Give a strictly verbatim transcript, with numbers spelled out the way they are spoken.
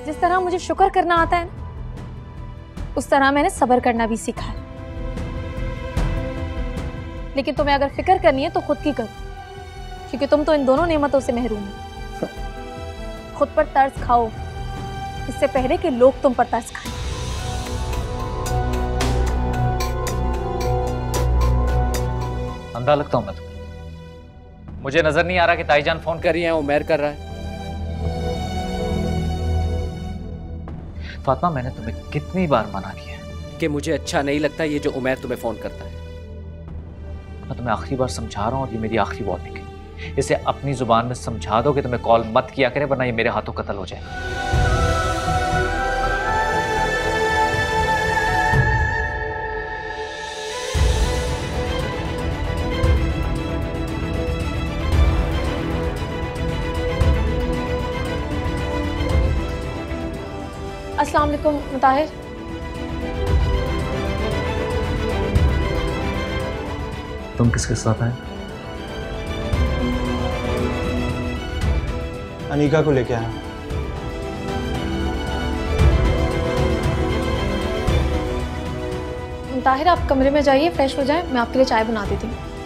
जिस तरह मुझे शुक्र करना आता है ना, उस तरह मैंने सब्र करना भी सीखा है। लेकिन तुम्हें अगर फिक्र करनी है तो खुद की करो, क्योंकि तुम तो इन दोनों नेमतों से महरूम हो। खुद पर तरस खाओ इससे पहले कि लोग तुम पर तरस खाएं। अंधा लगता हूं मैं तुम्हें? मुझे नजर नहीं आ रहा कि ताईजान फोन कर रही है, उमैर कर रहा है। फातिमा, मैंने तुम्हें कितनी बार मना किया है कि मुझे अच्छा नहीं लगता ये जो उमैर तुम्हें फोन करता है। मैं तुम्हें आखिरी बार समझा रहा हूं और ये मेरी आखिरी वार्निंग है। इसे अपनी जुबान में समझा दो कि तुम्हें कॉल मत किया करे, वरना ये मेरे हाथों कत्ल हो जाए। अस्सलाम वालेकुम मुताहिर। तुम किसके साथ आए? अनीका को लेके आया। मुताहिर, आप कमरे में जाइए, फ्रेश हो जाएं, मैं आपके लिए चाय बना देती हूँ।